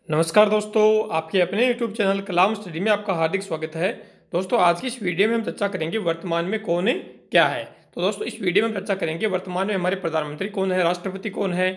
नमस्कार दोस्तों, आपके अपने YouTube चैनल कलाम स्टडी में आपका हार्दिक स्वागत है। दोस्तों, आज की इस वीडियो में हम चर्चा करेंगे वर्तमान में कौन है क्या है। तो दोस्तों, इस वीडियो में हम चर्चा करेंगे वर्तमान में हमारे प्रधानमंत्री कौन है, राष्ट्रपति कौन है,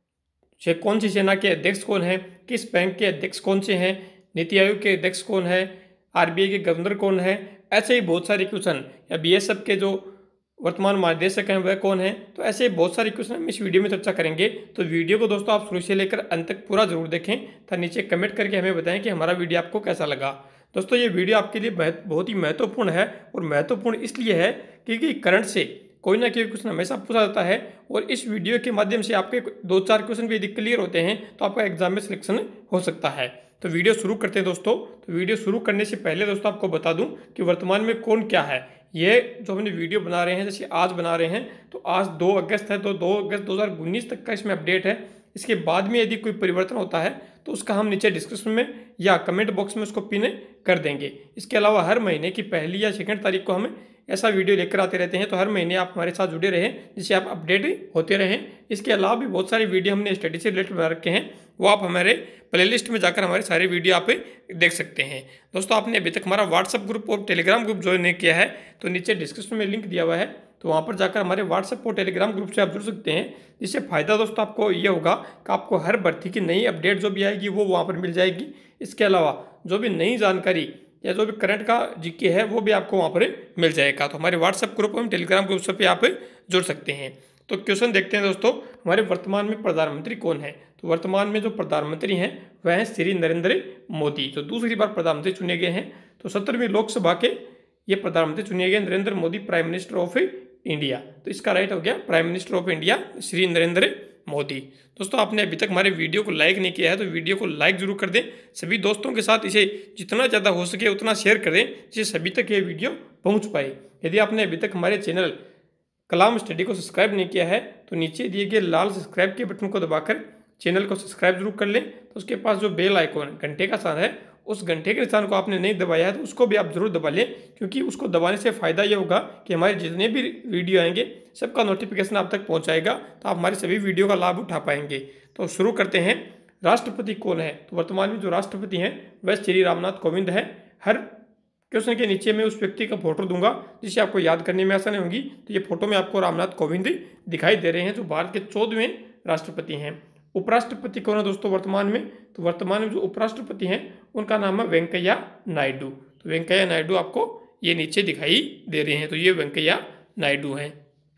कौन सी सेना के अध्यक्ष कौन है, किस बैंक के अध्यक्ष कौन से हैं, नीति आयोग के अध्यक्ष कौन है, RBI के गवर्नर कौन है। ऐसे ही बहुत सारे क्वेश्चन, या BSF के जो वर्तमान महानिदेशक हैं वह कौन है। तो ऐसे बहुत सारे क्वेश्चन हम इस वीडियो में चर्चा करेंगे। तो वीडियो को दोस्तों आप शुरू से लेकर अंत तक पूरा जरूर देखें तथा नीचे कमेंट करके हमें बताएं कि हमारा वीडियो आपको कैसा लगा। दोस्तों, ये वीडियो आपके लिए बहुत ही महत्वपूर्ण है, और महत्वपूर्ण इसलिए है क्योंकि करंट से कोई ना कोई क्वेश्चन हमेशा पूछा जाता है, और इस वीडियो के माध्यम से आपके 2-4 क्वेश्चन भी यदि क्लियर होते हैं तो आपका एग्जाम में सिलेक्शन हो सकता है। तो वीडियो शुरू करते हैं दोस्तों। तो वीडियो शुरू करने से पहले दोस्तों आपको बता दूं कि वर्तमान में कौन क्या है। ये जो हमने वीडियो बना रहे हैं, जैसे आज बना रहे हैं, तो आज 2 अगस्त है, तो 2 अगस्त 2019 तक का इसमें अपडेट है। इसके बाद में यदि कोई परिवर्तन होता है तो उसका हम नीचे डिस्क्रिप्शन में या कमेंट बॉक्स में उसको पिन कर देंगे। इसके अलावा हर महीने की पहली या सेकंड तारीख को हम ऐसा वीडियो लेकर आते रहते हैं, तो हर महीने आप हमारे साथ जुड़े रहें जिससे आप अपडेट होते रहें। इसके अलावा भी बहुत सारे वीडियो हमने स्टडी से रिलेटेड बना रखे हैं, वो आप हमारे प्लेलिस्ट में जाकर हमारे सारे वीडियो आप देख सकते हैं। दोस्तों, आपने अभी तक हमारा व्हाट्सएप ग्रुप और टेलीग्राम ग्रुप ज्वाइन नहीं किया है तो नीचे डिस्क्रिप्शन में लिंक दिया हुआ है, तो वहाँ पर जाकर हमारे व्हाट्सएप और टेलीग्राम ग्रुप से आप जुड़ सकते हैं। जिससे फ़ायदा दोस्तों आपको ये होगा कि आपको हर भर्ती की नई अपडेट जो भी आएगी वो वहाँ पर मिल जाएगी। इसके अलावा जो भी नई जानकारी या जो भी करंट का जीके है वो भी आपको वहाँ पर मिल जाएगा। तो हमारे व्हाट्सएप ग्रुप और टेलीग्राम ग्रुप से आप जुड़ सकते हैं। तो क्वेश्चन देखते हैं दोस्तों, हमारे वर्तमान में प्रधानमंत्री कौन है। तो वर्तमान में जो प्रधानमंत्री हैं वह हैं श्री नरेंद्र मोदी, जो दूसरी बार प्रधानमंत्री चुने गए हैं। तो 17वीं लोकसभा के ये प्रधानमंत्री चुने गए Narendra Modi, prime minister of India. तो इसका राइट हो गया prime minister of India Shri Narendra Modi. दोस्तों, आपने अभी तक हमारे वीडियो को लाइक नहीं किया है तो वीडियो को लाइक जरूर कर दें। सभी दोस्तों के साथ इसे जितना ज़्यादा हो सके उतना शेयर करें जिससे सभी तक ये वीडियो पहुंच पाए। यदि आपने अभी तक हमारे चैनल कलाम स्टडी को सब्सक्राइब नहीं किया है तो नीचे दिए गए लाल सब्सक्राइब के बटन को दबाकर चैनल को सब्सक्राइब जरूर कर लें। तो उसके पास जो बेल आइकॉन घंटे का साइन है, उस घंटे के निशान को आपने नहीं दबाया है तो उसको भी आप जरूर दबा लें, क्योंकि उसको दबाने से फ़ायदा ये होगा कि हमारे जितने भी वीडियो आएंगे सबका नोटिफिकेशन आप तक पहुंचाएगा, तो आप हमारे सभी वीडियो का लाभ उठा पाएंगे। तो शुरू करते हैं। राष्ट्रपति कौन है। तो वर्तमान में जो राष्ट्रपति हैं वह श्री रामनाथ कोविंद है। हर क्वेश्चन के नीचे मैं उस व्यक्ति का फोटो दूंगा जिससे आपको याद करने में आसानी होगी। तो ये फोटो में आपको रामनाथ कोविंद दिखाई दे रहे हैं, जो भारत के 14वें राष्ट्रपति हैं। उपराष्ट्रपति कौन है दोस्तों वर्तमान में। तो वर्तमान में जो उपराष्ट्रपति हैं उनका नाम है वेंकैया नायडू। तो वेंकैया नायडू आपको ये नीचे दिखाई दे रहे हैं, तो ये वेंकैया नायडू हैं।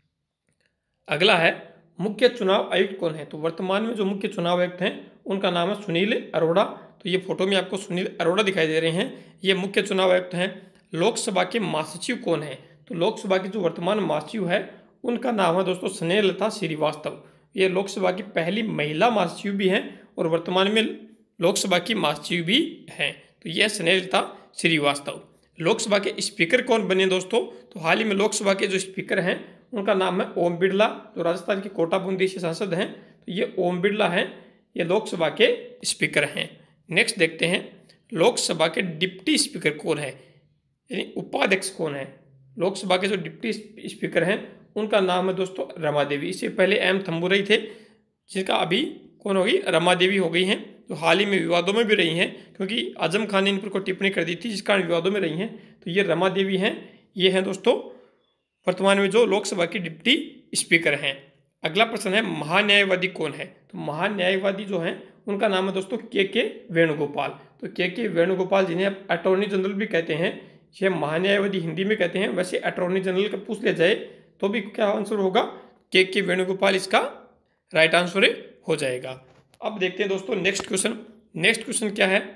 अगला है मुख्य चुनाव आयुक्त कौन है। तो वर्तमान में जो मुख्य चुनाव आयुक्त हैं उनका नाम है सुनील अरोड़ा। तो ये फोटो में आपको सुनील अरोड़ा दिखाई दे रहे हैं, ये मुख्य चुनाव आयुक्त हैं। लोकसभा के महासचिव कौन है। तो लोकसभा की जो वर्तमान महासचिव है उनका नाम है दोस्तों स्नेहलता श्रीवास्तव। ये लोकसभा की पहली महिला महासचिव भी हैं और वर्तमान में लोकसभा की महासचिव भी हैं। तो यह स्नेहलता श्रीवास्तव। लोकसभा के स्पीकर कौन बने दोस्तों। तो हाल ही में लोकसभा के जो स्पीकर हैं उनका नाम है ओम बिरला, जो राजस्थान के कोटा बूंदी से सांसद हैं। तो ये ओम बिरला हैं, ये लोकसभा के स्पीकर हैं। नेक्स्ट देखते हैं लोकसभा के डिप्टी स्पीकर कौन है, यानी उपाध्यक्ष कौन है। लोकसभा के जो डिप्टी स्पीकर हैं उनका नाम है दोस्तों रमा देवी। इससे पहले एम थम्बुरई थे, जिनका अभी कौन होगी, रमा देवी हो गई हैं, जो हाल ही में विवादों में भी रही हैं क्योंकि आजम खान ने इन पर कोई टिप्पणी कर दी थी जिस कारण विवादों में रही हैं। तो ये रमा देवी हैं, ये हैं दोस्तों वर्तमान में जो लोकसभा की डिप्टी स्पीकर हैं। अगला प्रश्न है महान्यायवादी कौन है। तो महान्यायवादी जो हैं उनका नाम है दोस्तों के वेणुगोपाल। तो के वेणुगोपाल, जिन्हें आप अटॉर्नी जनरल भी कहते हैं, यह महान्यायवादी हिंदी में कहते हैं। वैसे अटॉर्नी जनरल का पूछ लिया जाए तो भी क्या आंसर होगा, के वेणुगोपाल इसका राइट आंसर हो जाएगा। अब देखते हैं दोस्तों नेक्स्ट क्वेश्चन। नेक्स्ट क्वेश्चन क्या है,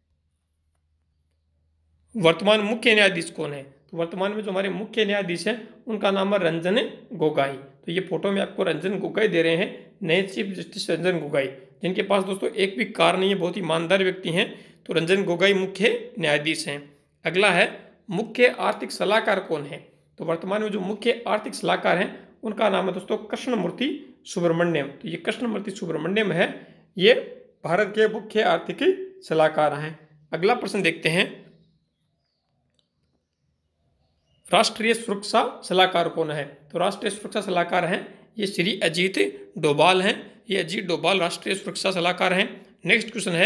वर्तमान मुख्य न्यायाधीश कौन है। तो वर्तमान में जो हमारे मुख्य न्यायाधीश हैं उनका नाम है रंजन गोगोई। तो ये फोटो में आपको रंजन गोगोई दे रहे हैं, नए चीफ जस्टिस रंजन गोगोई, जिनके पास दोस्तों एक भी कार नहीं है, बहुत ही ईमानदार व्यक्ति हैं। तो रंजन गोगोई मुख्य न्यायाधीश हैं। अगला है मुख्य आर्थिक सलाहकार कौन है। तो वर्तमान में जो मुख्य आर्थिक सलाहकार हैं उनका नाम है दोस्तों कृष्णमूर्ति सुब्रमण्यम। तो ये कृष्णमूर्ति सुब्रमण्यम है, ये भारत के मुख्य आर्थिक सलाहकार हैं। अगला प्रश्न देखते हैं राष्ट्रीय सुरक्षा सलाहकार कौन है। तो राष्ट्रीय सुरक्षा सलाहकार हैं ये श्री अजीत डोभाल हैं। ये अजीत डोभाल राष्ट्रीय सुरक्षा सलाहकार हैं। नेक्स्ट क्वेश्चन है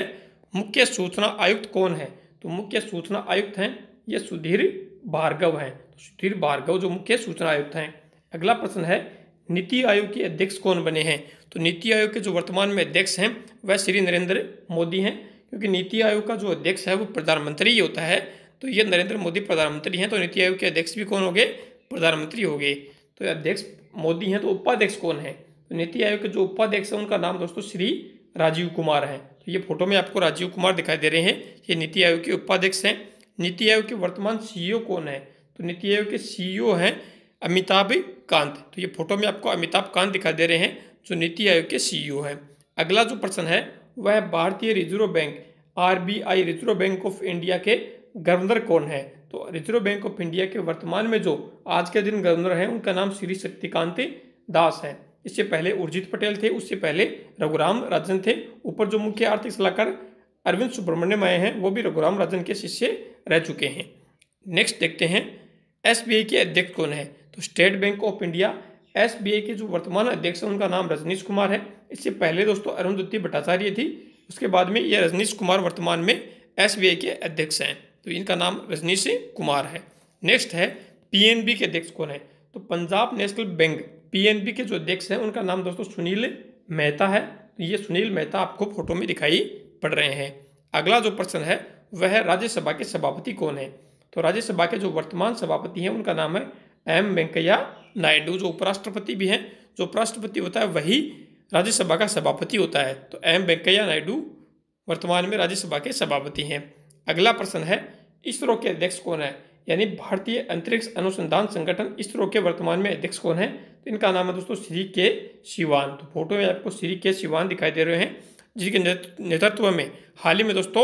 मुख्य सूचना आयुक्त कौन है? तो मुख्य सूचना आयुक्त हैं ये सुधीर भार्गव हैं। सुधीर भार्गव जो मुख्य सूचना आयुक्त हैं। अगला प्रश्न है नीति आयोग के अध्यक्ष कौन बने हैं? तो नीति आयोग के जो वर्तमान में अध्यक्ष हैं वह श्री नरेंद्र मोदी हैं, क्योंकि नीति आयोग का जो अध्यक्ष है वो प्रधानमंत्री ही होता है। तो ये नरेंद्र मोदी प्रधानमंत्री हैं, तो नीति आयोग के अध्यक्ष भी कौन हो गए? प्रधानमंत्री हो गए। तो अध्यक्ष मोदी हैं, तो उपाध्यक्ष कौन है? तो नीति आयोग के जो उपाध्यक्ष हैं उनका नाम दोस्तों श्री राजीव कुमार है। तो ये फोटो में आपको राजीव कुमार दिखाई दे रहे हैं, ये नीति आयोग के उपाध्यक्ष हैं। नीति आयोग के वर्तमान सीईओ कौन है? तो नीति आयोग के सीईओ हैं अमिताभ कांत। तो ये फोटो में आपको अमिताभ कांत दिखाई दे रहे हैं जो नीति आयोग के सीईओ हैं। अगला जो प्रश्न है वह भारतीय Reserve Bank RBI Reserve Bank of India के गवर्नर कौन है? तो रिजर्व बैंक ऑफ इंडिया के वर्तमान में जो आज के दिन गवर्नर हैं उनका नाम श्री शक्तिकांत दास है। इससे पहले उर्जित पटेल थे, उससे पहले रघुराम राजन थे। ऊपर जो मुख्य आर्थिक सलाहकार अरविंद सुब्रमण्यम आए हैं वो भी रघुराम राजन के शिष्य रह चुके हैं। नेक्स्ट देखते हैं एसबीआई के अध्यक्ष कौन है? तो State Bank of India SBI के जो वर्तमान अध्यक्ष हैं उनका नाम रजनीश कुमार है। इससे पहले दोस्तों अरुंधति भट्टाचार्य थी, उसके बाद में ये रजनीश कुमार वर्तमान में एसबीआई के अध्यक्ष हैं। तो इनका नाम रजनीश कुमार है। नेक्स्ट है पीएनबी के अध्यक्ष कौन है? तो पंजाब नेशनल बैंक पीएनबी के जो अध्यक्ष हैं उनका नाम दोस्तों सुनील मेहता है। तो ये सुनील मेहता आपको फोटो में दिखाई पड़ रहे हैं। अगला जो प्रश्न है वह राज्यसभा के सभापति कौन है? तो राज्यसभा के जो वर्तमान सभापति हैं उनका नाम है एम वेंकैया नायडू। जो उपराष्ट्रपति भी हैं, जो उपराष्ट्रपति होता है वही राज्यसभा का सभापति होता है। तो एम वेंकैया नायडू वर्तमान में राज्यसभा के सभापति हैं। अगला प्रश्न है इसरो के अध्यक्ष कौन है? यानी भारतीय अंतरिक्ष अनुसंधान संगठन इसरो के वर्तमान में अध्यक्ष कौन है? तो इनका नाम है दोस्तों श्री के सिवान। तो फोटो में आपको श्री के सिवान दिखाई दे रहे हैं, जिसके नेतृत्व में हाल ही में दोस्तों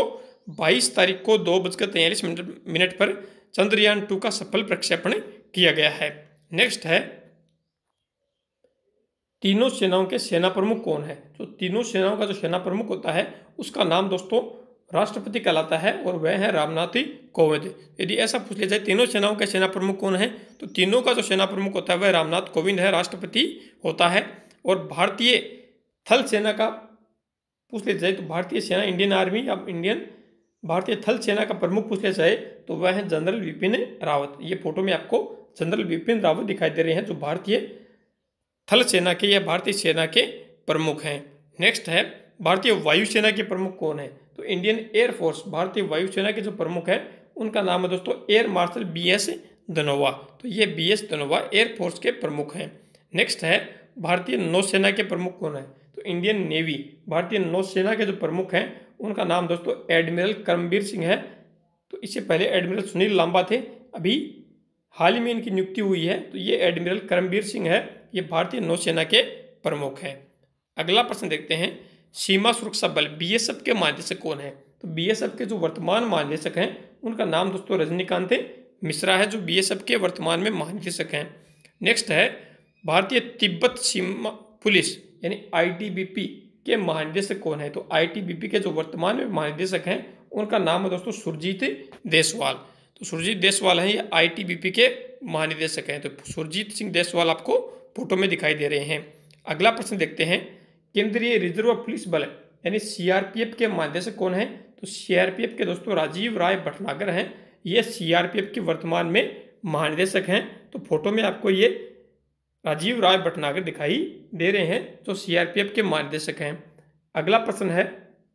22 तारीख को 2:43 पर चंद्रयान 2 का सफल प्रक्षेपण किया गया है। नेक्स्ट है तीनों सेनाओं के सेना प्रमुख कौन है? तो तीनों सेनाओं का जो सेना प्रमुख होता है उसका नाम दोस्तों राष्ट्रपति कहलाता है और वह है रामनाथ कोविंद। यदि ऐसा पूछ लिया जाए तीनों सेनाओं के सेना प्रमुख कौन है, तो तीनों का जो सेना प्रमुख होता है वह रामनाथ कोविंद है, राष्ट्रपति होता है। और भारतीय थल सेना का पूछ लिया जाए तो भारतीय सेना इंडियन आर्मी या इंडियन भारतीय थल सेना का प्रमुख पूछ लिया जाए तो वह है जनरल विपिन रावत। ये फोटो में आपको जनरल विपिन रावत दिखाई दे रहे हैं जो भारतीय थल सेना के या भारतीय सेना के प्रमुख हैं। नेक्स्ट है भारतीय वायुसेना के प्रमुख कौन है? तो इंडियन एयरफोर्स भारतीय वायुसेना के जो प्रमुख हैं उनका नाम है दोस्तों एयर मार्शल BS धनोवा। तो ये BS धनोवा एयरफोर्स के प्रमुख हैं। नेक्स्ट है भारतीय नौसेना के प्रमुख कौन है? तो इंडियन नेवी भारतीय नौसेना के जो प्रमुख हैं उनका नाम दोस्तों एडमिरल करमबीर सिंह है। तो इससे पहले एडमिरल सुनील लांबा थे, अभी हाल ही में इनकी नियुक्ति हुई है। तो ये एडमिरल करमबीर सिंह है, ये भारतीय नौसेना के प्रमुख हैं। अगला प्रश्न देखते हैं सीमा सुरक्षा बल BSF के महानिदेशक कौन है? तो BSF के जो वर्तमान महानिदेशक हैं उनका नाम दोस्तों रजनीकांत मिश्रा है, जो BSF के वर्तमान में महानिदेशक हैं। नेक्स्ट है भारतीय तिब्बत सीमा पुलिस यानी ITBP के महानिदेशक कौन है? तो ITBP के जो वर्तमान में महानिदेशक हैं उनका नाम है दोस्तों सुरजीत देसवाल। तो सुरजीत देसवाल हैं ये ITBP के महानिदेशक हैं। तो सुरजीत सिंह देसवाल आपको फोटो में दिखाई दे रहे हैं। अगला प्रश्न देखते हैं केंद्रीय रिजर्व पुलिस बल यानी CRPF के महानिदेशक कौन है? तो CRPF के दोस्तों राजीव राय भटनागर हैं, ये CRPF के वर्तमान में महानिदेशक हैं। तो फोटो में आपको ये राजीव राय भटनागर दिखाई दे रहे हैं जो CRPF के महानिदेशक हैं। अगला प्रश्न है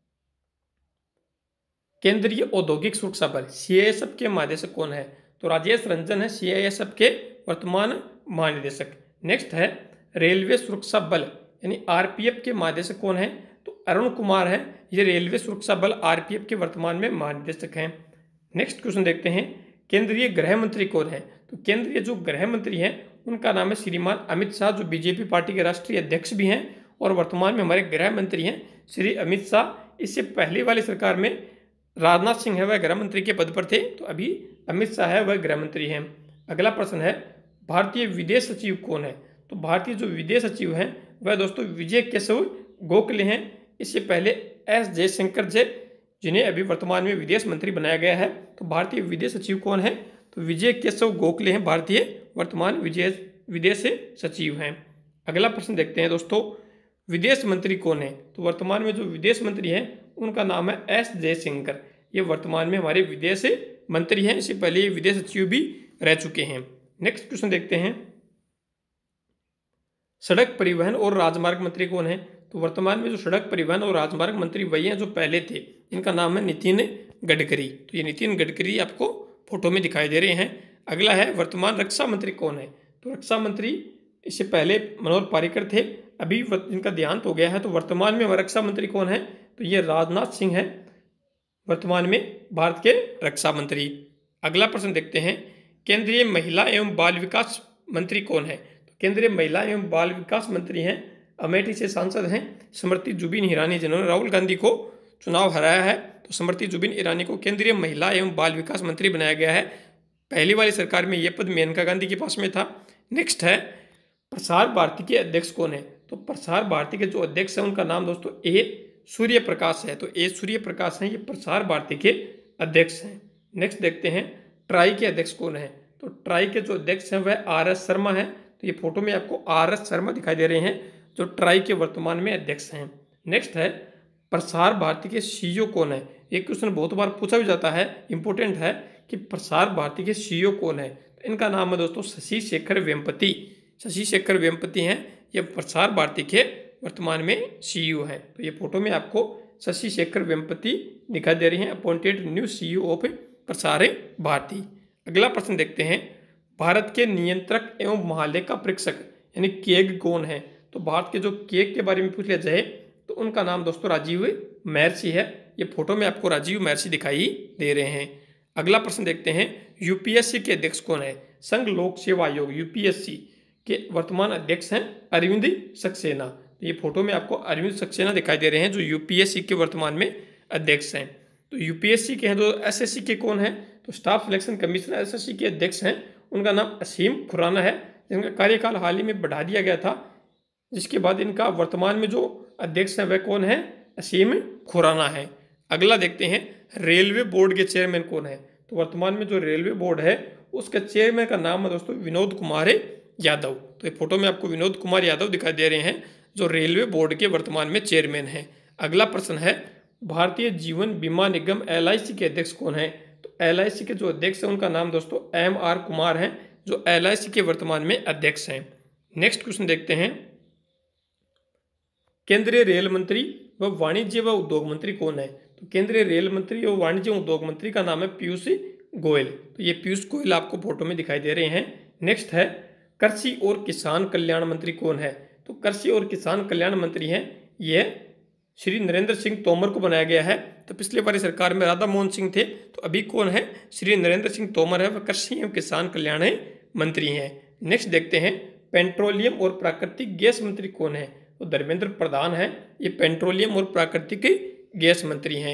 केंद्रीय औद्योगिक सुरक्षा बल CISF के महानिदेशक कौन है? तो राजेश रंजन है CISF के वर्तमान महानिदेशक। नेक्स्ट है रेलवे सुरक्षा बल यानी RPF के महानिदेशक कौन है? तो अरुण कुमार है, ये रेलवे सुरक्षा बल RPF के वर्तमान में महानिदेशक हैं। नेक्स्ट क्वेश्चन देखते हैं केंद्रीय गृह मंत्री कौन है? तो केंद्रीय जो गृह मंत्री हैं उनका नाम है श्रीमान अमित शाह, जो BJP पार्टी के राष्ट्रीय अध्यक्ष भी हैं और वर्तमान में हमारे गृह मंत्री हैं श्री अमित शाह। इससे पहले वाली सरकार में राजनाथ सिंह है वह गृह मंत्री के पद पर थे, तो अभी अमित शाह है वह गृह मंत्री हैं। अगला प्रश्न है भारतीय विदेश सचिव कौन है? तो भारतीय जो विदेश सचिव हैं वह दोस्तों विजय केशव गोखले हैं। इससे पहले S जयशंकर जिन्हें अभी वर्तमान में विदेश मंत्री बनाया गया है। तो भारतीय विदेश सचिव कौन है? तो विजय केशव गोखले हैं, भारतीय वर्तमान विदेश सचिव हैं। अगला प्रश्न देखते हैं दोस्तों विदेश मंत्री कौन है? तो वर्तमान में जो विदेश मंत्री हैं उनका नाम है एस जयशंकर। ये वर्तमान में हमारे विदेश मंत्री हैं, इससे पहले ये विदेश सचिव भी रह चुके हैं। नेक्स्ट क्वेश्चन देखते हैं, सड़क परिवहन और राजमार्ग मंत्री कौन है? तो वर्तमान में जो सड़क परिवहन और राजमार्ग मंत्री वही हैं जो पहले थे, इनका नाम है नितिन गडकरी। तो ये नितिन गडकरी आपको फोटो में दिखाई दे रहे हैं। अगला है वर्तमान रक्षा मंत्री कौन है? तो रक्षा मंत्री इससे पहले मनोहर पार्रिकर थे, अभी इनका देहांत हो गया है। तो वर्तमान में रक्षा मंत्री कौन है? तो ये राजनाथ सिंह है, वर्तमान में भारत के रक्षा मंत्री। अगला प्रश्न देखते हैं, केंद्रीय महिला एवं बाल विकास मंत्री कौन है? तो केंद्रीय महिला एवं बाल विकास मंत्री हैं, अमेठी से सांसद हैं स्मृति जुबिन ईरानी, जिन्होंने राहुल गांधी को चुनाव हराया है। तो स्मृति जुबिन ईरानी को केंद्रीय महिला एवं बाल विकास मंत्री बनाया गया है। पहली वाली सरकार में यह पद मेनका गांधी के पास में था। नेक्स्ट है, प्रसार भारती के अध्यक्ष कौन है? तो प्रसार भारती के जो अध्यक्ष हैं उनका नाम दोस्तों ए सूर्य प्रकाश है। तो ए सूर्य प्रकाश हैं, ये प्रसार भारती के अध्यक्ष हैं। नेक्स्ट देखते हैं, ट्राई के अध्यक्ष कौन है? तो ट्राई के जो अध्यक्ष हैं वह आर एस शर्मा है। तो ये फोटो में आपको आर एस शर्मा दिखाई दे रहे हैं जो ट्राई के वर्तमान में अध्यक्ष हैं। नेक्स्ट है, प्रसार भारती के सीईओ कौन है? एक क्वेश्चन बहुत बार पूछा भी जाता है, इंपॉर्टेंट है कि प्रसार भारती के सीईओ कौन है? तो इनका नाम है दोस्तों शशि शेखर वेम्पति। शशि शेखर वेम्पति हैं, ये प्रसार भारती के वर्तमान में सीईओ हैं। तो ये फोटो में आपको शशि शेखर वेम्पति दिखाई दे रहे हैं, appointed new CEO of Prasar Bharati. अगला प्रश्न देखते हैं, भारत के नियंत्रक एवं महालेखा परीक्षक यानी केग कौन है? तो भारत के जो केग के बारे में पूछ लिया जाए तो उनका नाम दोस्तों राजीव महर्षि है। ये फोटो में आपको राजीव महर्षि दिखाई दे रहे हैं। अगला प्रश्न देखते हैं, यूपीएससी के अध्यक्ष कौन है? संघ लोक सेवा आयोग यूपीएससी के वर्तमान अध्यक्ष हैं अरविंद सक्सेना। तो ये फोटो में आपको अरविंद सक्सेना दिखाई दे रहे हैं जो यूपीएससी के वर्तमान में अध्यक्ष हैं। तो यूपीएससी के हैं तो एसएससी के कौन है? तो स्टाफ सिलेक्शन कमीशन एसएससी के अध्यक्ष हैं, उनका नाम असीम खुराना है, जिनका कार्यकाल हाल ही में बढ़ा दिया गया था, जिसके बाद इनका वर्तमान में जो अध्यक्ष हैं वह कौन है? असीम खुराना है। अगला देखते हैं, रेलवे बोर्ड के चेयरमैन कौन है? तो वर्तमान में जो रेलवे बोर्ड है उसके चेयरमैन का नाम है दोस्तों विनोद कुमार यादव। तो ये फोटो में आपको विनोद कुमार यादव दिखाई दे रहे हैं जो रेलवे बोर्ड के वर्तमान में चेयरमैन हैं। अगला प्रश्न है, भारतीय जीवन बीमा निगम एलआईसी के अध्यक्ष कौन है? तो एलआईसी के जो अध्यक्ष हैं उनका नाम दोस्तों एम आर कुमार हैं जो एलआईसी के वर्तमान में अध्यक्ष हैं। नेक्स्ट क्वेश्चन देखते हैं, केंद्रीय रेल मंत्री व वाणिज्य व उद्योग मंत्री कौन है? तो केंद्रीय रेल मंत्री और वाणिज्य उद्योग मंत्री का नाम है पीयूष गोयल। तो ये पीयूष गोयल आपको फोटो में दिखाई दे रहे हैं। नेक्स्ट है, कृषि और किसान कल्याण मंत्री कौन है? तो कृषि और किसान कल्याण मंत्री हैं ये श्री नरेंद्र सिंह तोमर को बनाया गया है। तो पिछले बारी सरकार में राधा मोहन सिंह थे, तो अभी कौन है? श्री नरेंद्र सिंह तोमर है, वह कृषि एवं किसान कल्याण मंत्री हैं। नेक्स्ट देखते हैं, पेट्रोलियम और प्राकृतिक गैस मंत्री कौन है? तो धर्मेंद्र प्रधान है, ये पेट्रोलियम और प्राकृतिक गैस मंत्री हैं।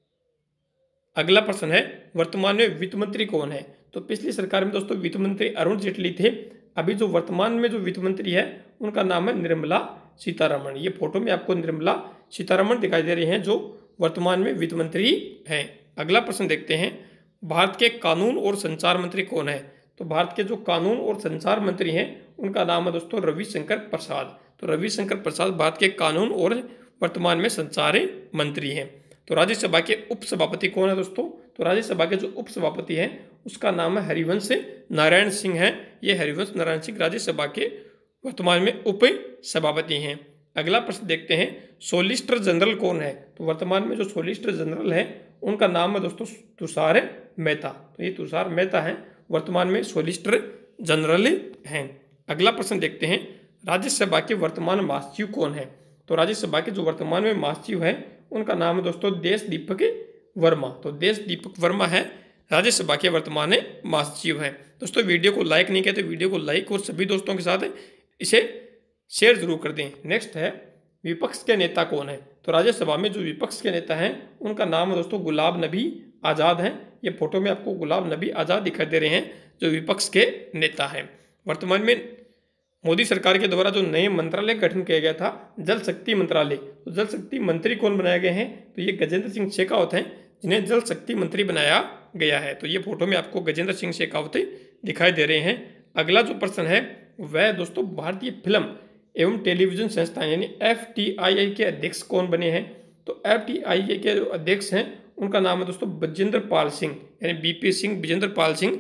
अगला प्रश्न है, वर्तमान में वित्त मंत्री कौन है? तो पिछली सरकार में दोस्तों वित्त मंत्री अरुण जेटली थे, अभी जो वर्तमान में जो वित्त मंत्री है उनका नाम है निर्मला सीतारमण। ये फोटो में आपको निर्मला सीतारमण दिखाई दे रही हैं जो वर्तमान में वित्त मंत्री हैं। अगला प्रश्न देखते हैं, भारत के कानून और संचार मंत्री कौन है? तो भारत के जो कानून और संचार मंत्री हैं उनका नाम है दोस्तों रविशंकर प्रसाद। तो रविशंकर प्रसाद भारत के कानून और वर्तमान में संचार मंत्री हैं। तो राज्यसभा के उपसभापति कौन है दोस्तों? तो राज्यसभा के जो उपसभापति हैं उसका नाम है हरिवंश नारायण सिंह है। ये हरिवंश नारायण सिंह राज्यसभा के वर्तमान में उप सभापति हैं। अगला प्रश्न देखते हैं, सॉलिसिटर जनरल कौन है? तो वर्तमान में जो सॉलिसिटर जनरल है उनका नाम है दोस्तों तुषार मेहता। तो ये तुषार मेहता हैं, वर्तमान में सॉलिसिटर जनरल हैं। अगला प्रश्न देखते हैं, राज्यसभा के वर्तमान महासचिव कौन है? तो राज्यसभा के जो वर्तमान में महासचिव है उनका नाम है दोस्तों देश दीपक वर्मा। तो देश दीपक वर्मा है राज्यसभा के वर्तमान महासचिव हैं। दोस्तों वीडियो को लाइक नहीं किया तो वीडियो को लाइक और सभी दोस्तों के साथ इसे शेयर जरूर कर दें। नेक्स्ट है, विपक्ष के नेता कौन है? तो राज्यसभा में जो विपक्ष के नेता हैं उनका नाम है दोस्तों गुलाब नबी आज़ाद हैं। ये फोटो में आपको गुलाब नबी आज़ाद दिखाई दे रहे हैं जो विपक्ष के नेता हैं। वर्तमान में मोदी सरकार के द्वारा जो नए मंत्रालय गठन किया गया था जल शक्ति मंत्रालय, तो जल शक्ति मंत्री कौन बनाए गए हैं? तो ये गजेंद्र सिंह शेखावत हैं जिन्हें जल शक्ति मंत्री बनाया गया है। तो ये फोटो में आपको गजेंद्र सिंह शेखावत दिखाई दे रहे हैं। अगला जो प्रश्न है वह दोस्तों भारतीय फिल्म एवं टेलीविजन संस्थान यानी FTII के अध्यक्ष कौन बने हैं? तो FTIA के जो अध्यक्ष हैं उनका नाम है दोस्तों बजेंद्र पाल सिंह, यानी BP सिंह, बजेंद्र पाल सिंह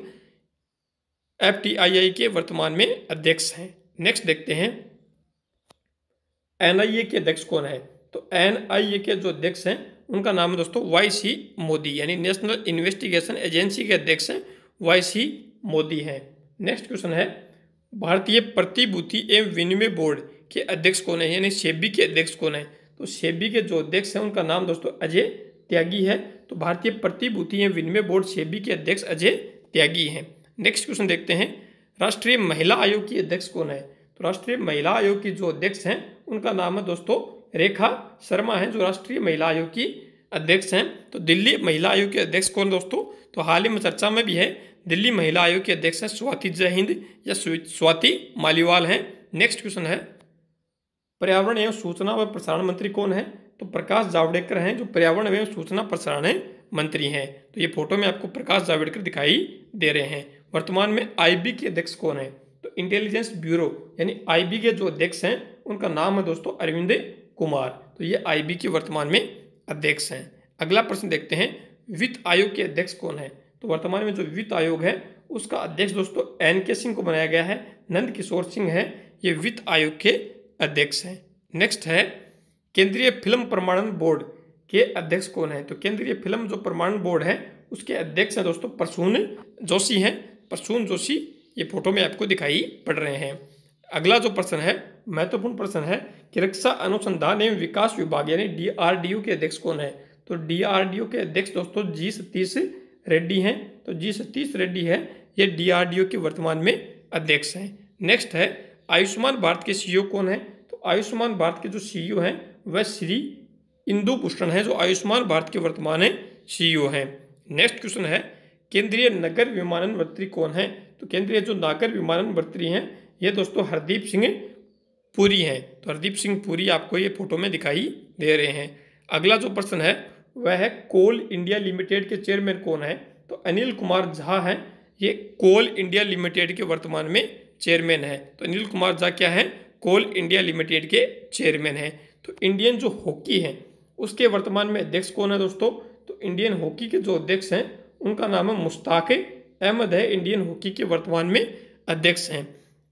FTIA के वर्तमान में अध्यक्ष हैं। नेक्स्ट देखते हैं NIA के अध्यक्ष कौन है। तो NIA के जो अध्यक्ष हैं उनका नाम है दोस्तों YC मोदी, यानी नेशनल इन्वेस्टिगेशन एजेंसी के अध्यक्ष हैं YC मोदी हैं। नेक्स्ट क्वेश्चन है भारतीय प्रतिभूति एवं विनिमय बोर्ड के अध्यक्ष कौन है, यानी सेबी के अध्यक्ष कौन है। तो सेबी के जो अध्यक्ष हैं उनका नाम दोस्तों अजय त्यागी है। तो भारतीय प्रतिभूति एवं विनिमय बोर्ड सेबी के अध्यक्ष अजय त्यागी हैं। नेक्स्ट क्वेश्चन देखते हैं राष्ट्रीय महिला आयोग की अध्यक्ष कौन है। तो राष्ट्रीय महिला आयोग की जो अध्यक्ष हैं उनका नाम है दोस्तों रेखा शर्मा है, जो राष्ट्रीय महिला आयोग की अध्यक्ष हैं। तो दिल्ली महिला आयोग के अध्यक्ष कौन दोस्तों, तो हाल ही में चर्चा में भी है, दिल्ली महिला आयोग के अध्यक्ष हैं स्वाति जय हिंद या स्वाति मालीवाल हैं। नेक्स्ट क्वेश्चन है पर्यावरण एवं सूचना व प्रसारण मंत्री कौन है। तो प्रकाश जावड़ेकर हैं, जो पर्यावरण एवं सूचना प्रसारण मंत्री हैं। तो ये फोटो में आपको प्रकाश जावड़ेकर दिखाई दे रहे हैं। वर्तमान में IB के अध्यक्ष कौन है। तो इंटेलिजेंस ब्यूरो यानी IB के जो अध्यक्ष हैं उनका नाम है दोस्तों अरविंद कुमार। तो ये IB के वर्तमान में अध्यक्ष हैं। अगला प्रश्न देखते हैं वित्त आयोग के अध्यक्ष कौन है। तो वर्तमान में जो वित्त आयोग है उसका अध्यक्ष दोस्तों NK सिंह को बनाया गया है, नंद किशोर सिंह है ये वित्त आयोग के अध्यक्ष हैं। नेक्स्ट है केंद्रीय फिल्म प्रमाणन बोर्ड के अध्यक्ष कौन है। तो केंद्रीय फिल्म जो प्रमाणन बोर्ड है उसके अध्यक्ष हैं दोस्तों प्रसून जोशी हैं। प्रसून जोशी ये फोटो में आपको दिखाई पड़ रहे हैं। अगला जो प्रश्न है महत्वपूर्ण प्रश्न है कि रक्षा अनुसंधान एवं विकास विभाग यानी DRDO के अध्यक्ष कौन है। तो DRDO के अध्यक्ष दोस्तों G सतीश रेड्डी हैं। तो G सतीश रेड्डी है ये DRDO के वर्तमान में अध्यक्ष हैं। नेक्स्ट है आयुष्मान भारत के CEO कौन है। तो आयुष्मान भारत के जो CEO हैं वह श्री इंदु भूषण है, जो आयुष्मान भारत के वर्तमान CEO हैं। नेक्स्ट क्वेश्चन है केंद्रीय नगर विमानन मंत्री कौन है। तो केंद्रीय जो नागर विमानन मंत्री हैं ये दोस्तों हरदीप सिंह पुरी हैं। तो हरदीप सिंह पुरी आपको ये फोटो में दिखाई दे रहे हैं। अगला जो प्रश्न है वह है कोल इंडिया लिमिटेड के चेयरमैन कौन है। तो अनिल कुमार झा हैं, ये कोल इंडिया लिमिटेड के वर्तमान में चेयरमैन है। तो अनिल कुमार झा क्या है, कोल इंडिया लिमिटेड के चेयरमैन है। तो इंडियन जो हॉकी है उसके वर्तमान में अध्यक्ष कौन है दोस्तों। तो इंडियन हॉकी के जो अध्यक्ष हैं उनका नाम है मुश्ताक अहमद है, इंडियन हॉकी के वर्तमान में अध्यक्ष हैं।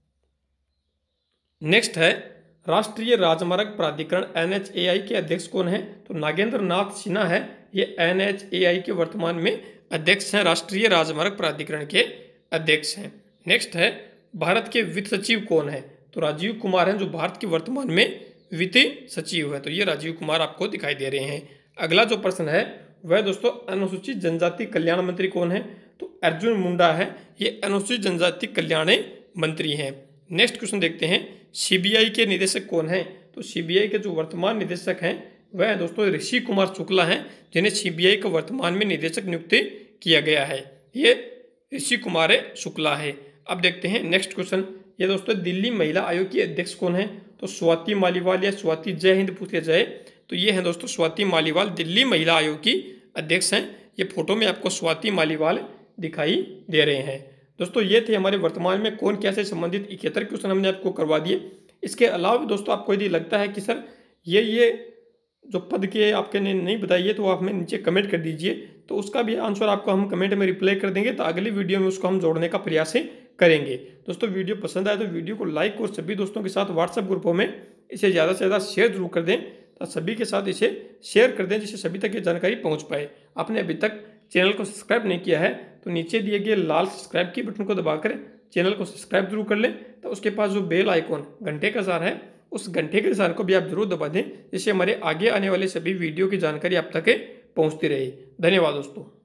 नेक्स्ट है राष्ट्रीय राजमार्ग प्राधिकरण NHAI के अध्यक्ष कौन है। तो नागेंद्र नाथ सिन्हा है, ये NHAI के वर्तमान में अध्यक्ष हैं, राष्ट्रीय राजमार्ग प्राधिकरण के अध्यक्ष हैं। नेक्स्ट है भारत के वित्त सचिव कौन है। तो राजीव कुमार हैं, जो भारत के वर्तमान में वित्त सचिव है। तो ये राजीव कुमार आपको दिखाई दे रहे हैं। अगला जो प्रश्न है वह दोस्तों अनुसूचित जनजाति कल्याण मंत्री कौन है। तो अर्जुन मुंडा है, ये अनुसूचित जनजाति कल्याण मंत्री हैं। नेक्स्ट क्वेश्चन देखते हैं CBI के निदेशक कौन है। तो CBI के जो वर्तमान निदेशक हैं वह दोस्तों ऋषि कुमार शुक्ला हैं, जिन्हें CBI का वर्तमान में निदेशक नियुक्त किया गया है, ये ऋषि कुमार शुक्ला है। अब देखते हैं नेक्स्ट क्वेश्चन, ये दोस्तों दिल्ली महिला आयोग की अध्यक्ष कौन है। तो स्वाति मालीवाल या स्वाति जय हिंद पूछ लिया जाए तो ये हैं दोस्तों स्वाति मालीवाल, दिल्ली महिला आयोग की अध्यक्ष हैं। ये फोटो में आपको स्वाति मालीवाल दिखाई दे रहे हैं। दोस्तों ये थे हमारे वर्तमान में कौन क्या से संबंधित 71 क्वेश्चन हमने आपको करवा दिए। इसके अलावा भी दोस्तों आपको यदि लगता है कि सर ये जो पद के आपके ने नहीं बताइए तो आप हमें नीचे कमेंट कर दीजिए, तो उसका भी आंसर आपको हम कमेंट में रिप्लाई कर देंगे। तो अगली वीडियो में उसको हम जोड़ने का प्रयास करेंगे। दोस्तों वीडियो पसंद आए तो वीडियो को लाइक और सभी दोस्तों के साथ व्हाट्सएप ग्रुपों में इसे ज़्यादा से ज़्यादा शेयर जरूर कर दें, तो सभी के साथ इसे शेयर कर दें जिससे सभी तक ये जानकारी पहुँच पाए। आपने अभी तक चैनल को सब्सक्राइब नहीं किया है तो नीचे दिए गए लाल सब्सक्राइब की बटन को दबाकर चैनल को सब्सक्राइब जरूर कर लें। तो उसके पास जो बेल आइकॉन घंटे का निशान है उस घंटे के निशान को भी आप जरूर दबा दें, जिससे हमारे आगे आने वाले सभी वीडियो की जानकारी आप तक पहुंचती रहे। धन्यवाद दोस्तों।